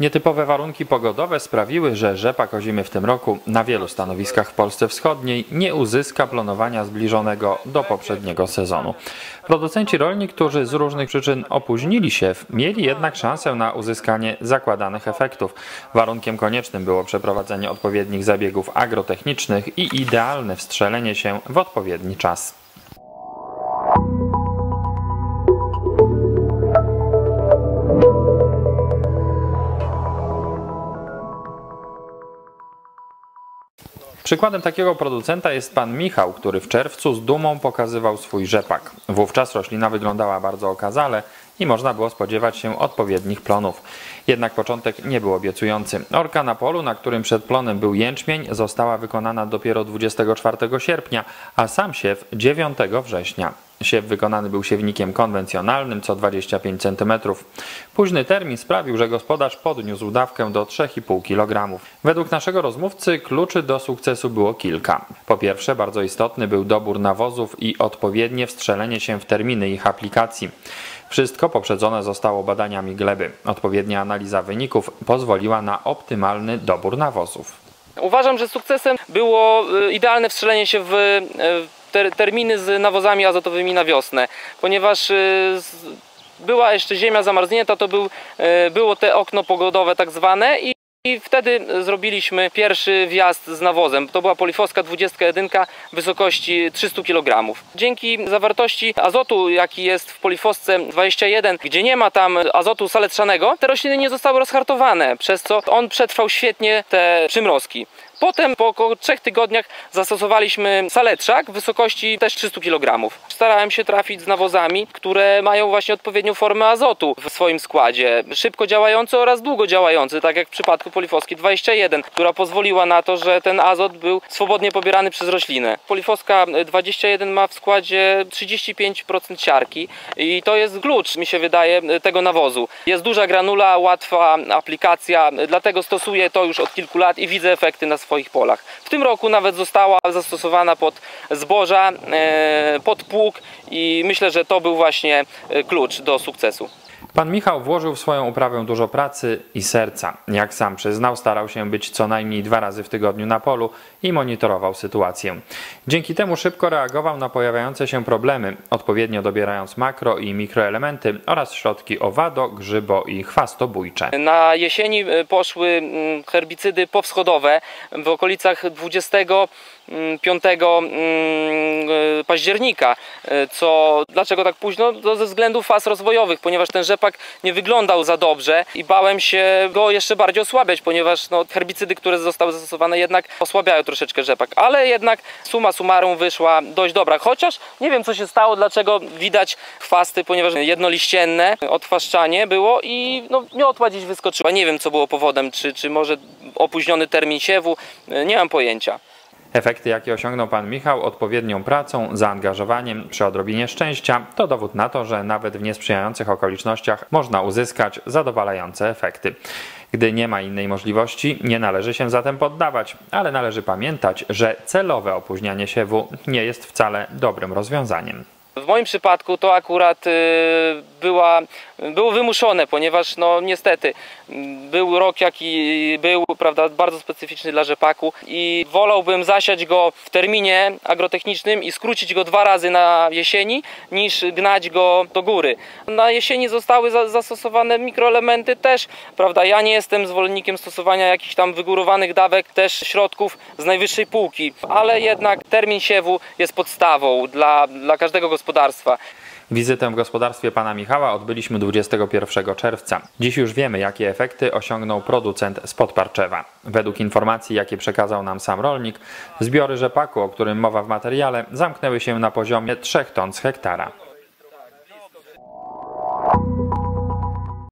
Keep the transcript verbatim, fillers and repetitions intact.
Nietypowe warunki pogodowe sprawiły, że rzepak ozimy w tym roku na wielu stanowiskach w Polsce Wschodniej nie uzyska planowania zbliżonego do poprzedniego sezonu. Producenci rolni, którzy z różnych przyczyn opóźnili siew, mieli jednak szansę na uzyskanie zakładanych efektów. Warunkiem koniecznym było przeprowadzenie odpowiednich zabiegów agrotechnicznych i idealne wstrzelenie się w odpowiedni czas. Przykładem takiego producenta jest pan Michał, który w czerwcu z dumą pokazywał swój rzepak. Wówczas roślina wyglądała bardzo okazale i można było spodziewać się odpowiednich plonów. Jednak początek nie był obiecujący. Orka na polu, na którym przed plonem był jęczmień, została wykonana dopiero dwudziestego czwartego sierpnia, a sam siew dziewiątego września. Siew wykonany był siewnikiem konwencjonalnym co dwadzieścia pięć centymetrów. Późny termin sprawił, że gospodarz podniósł dawkę do trzech i pół kilogramów. Według naszego rozmówcy kluczy do sukcesu było kilka. Po pierwsze, bardzo istotny był dobór nawozów i odpowiednie wstrzelenie się w terminy ich aplikacji. Wszystko poprzedzone zostało badaniami gleby. Odpowiednia analiza wyników pozwoliła na optymalny dobór nawozów. Uważam, że sukcesem było idealne wstrzelenie się w terminy z nawozami azotowymi na wiosnę, ponieważ była jeszcze ziemia zamarznięta, to był, było te okno pogodowe tak zwane i I wtedy zrobiliśmy pierwszy wjazd z nawozem. To była polifoska dwudziestka jeden wysokości trzysta kilogramów. Dzięki zawartości azotu, jaki jest w polifosce dwadzieścia jeden, gdzie nie ma tam azotu saletrzanego, te rośliny nie zostały rozhartowane, przez co on przetrwał świetnie te przymrozki. Potem po około trzech tygodniach zastosowaliśmy saletrzak w wysokości też trzysta kilogramów. Starałem się trafić z nawozami, które mają właśnie odpowiednią formę azotu w swoim składzie. Szybko działający oraz długo działający, tak jak w przypadku polifoski dwadzieścia jeden, która pozwoliła na to, że ten azot był swobodnie pobierany przez roślinę. Polifoska dwadzieścia jeden ma w składzie trzydzieści pięć procent siarki i to jest klucz, mi się wydaje, tego nawozu. Jest duża granula, łatwa aplikacja, dlatego stosuję to już od kilku lat i widzę efekty na swoich polach. W tym roku nawet została zastosowana pod zboża, pod pług i myślę, że to był właśnie klucz do sukcesu. Pan Michał włożył w swoją uprawę dużo pracy i serca. Jak sam przyznał, starał się być co najmniej dwa razy w tygodniu na polu i monitorował sytuację. Dzięki temu szybko reagował na pojawiające się problemy, odpowiednio dobierając makro i mikroelementy oraz środki owado, grzybo i chwastobójcze. Na jesieni poszły herbicydy powschodowe w okolicach dwudziestego piątego października. Co, dlaczego tak późno? To ze względów faz rozwojowych, ponieważ ten rzepak nie wyglądał za dobrze i bałem się go jeszcze bardziej osłabiać, ponieważ no, herbicydy, które zostały zastosowane, jednak osłabiają troszeczkę rzepak, ale jednak summa summarum wyszła dość dobra, chociaż nie wiem, co się stało, dlaczego widać chwasty, ponieważ jednoliścienne odchwaszczanie było i no, miotła gdzieś wyskoczyła. Nie wiem, co było powodem, czy, czy może opóźniony termin siewu, nie mam pojęcia. Efekty, jakie osiągnął pan Michał odpowiednią pracą, zaangażowaniem, przy odrobinie szczęścia, to dowód na to, że nawet w niesprzyjających okolicznościach można uzyskać zadowalające efekty. Gdy nie ma innej możliwości, nie należy się zatem poddawać, ale należy pamiętać, że celowe opóźnianie siewu nie jest wcale dobrym rozwiązaniem. W moim przypadku to akurat była, było wymuszone, ponieważ no niestety był rok jaki był, prawda, bardzo specyficzny dla rzepaku i wolałbym zasiać go w terminie agrotechnicznym i skrócić go dwa razy na jesieni, niż gnać go do góry. Na jesieni zostały za, zastosowane mikroelementy też, prawda, ja nie jestem zwolennikiem stosowania jakichś tam wygórowanych dawek, też środków z najwyższej półki, ale jednak termin siewu jest podstawą dla, dla każdego gospodarstwa. Wizytę w gospodarstwie pana Michała odbyliśmy dwudziestego pierwszego czerwca. Dziś już wiemy, jakie efekty osiągnął producent z Podparczewa. Według informacji, jakie przekazał nam sam rolnik, zbiory rzepaku, o którym mowa w materiale, zamknęły się na poziomie trzech ton z hektara.